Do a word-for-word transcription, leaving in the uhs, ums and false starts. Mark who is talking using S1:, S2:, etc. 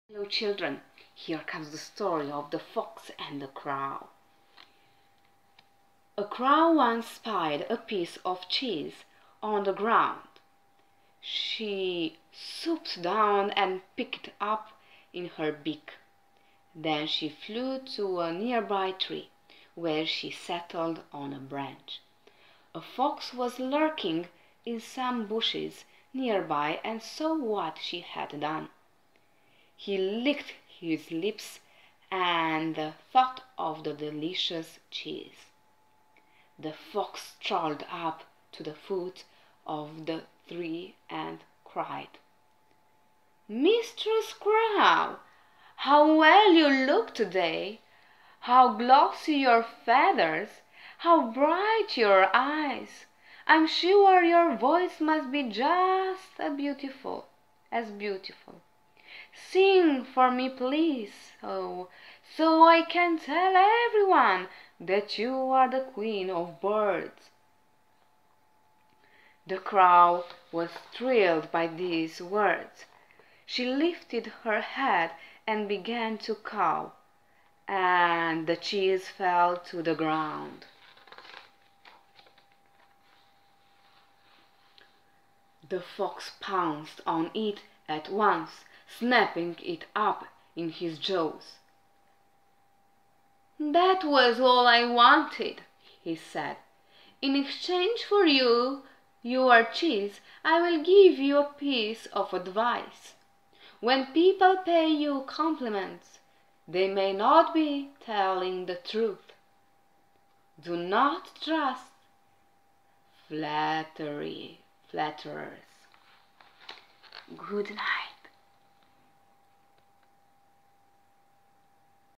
S1: Hello children, here comes the story of the fox and the crow. A crow once spied a piece of cheese on the ground. She swooped down and picked it up in her beak. Then she flew to a nearby tree, where she settled on a branch. A fox was lurking in some bushes nearby and saw what she had done. He licked his lips and thought of the delicious cheese. The fox strolled up to the foot of the tree and cried, "Mistress Crow, how well you look today! How glossy your feathers! How bright your eyes! I'm sure your voice must be just as beautiful as beautiful. Sing for me, please, oh, so I can tell everyone that you are the queen of birds." The crow was thrilled by these words. She lifted her head and began to caw, and the cheese fell to the ground. The fox pounced on it at once, snapping it up in his jaws. "That was all I wanted," he said. "In exchange for you, your cheese, I will give you a piece of advice. When people pay you compliments, they may not be telling the truth. Do not trust flattery, flatterers. Good night."